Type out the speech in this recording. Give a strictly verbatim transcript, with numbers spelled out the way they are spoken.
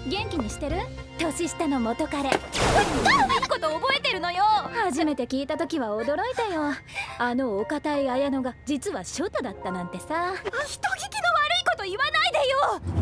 元気にしてる？年下の元彼。いいこと覚えてるのよ。初めて聞いた時は驚いたよ。あのお堅い綾乃が実はショタだったなんてさ。人聞きの悪いこと言わないでよ。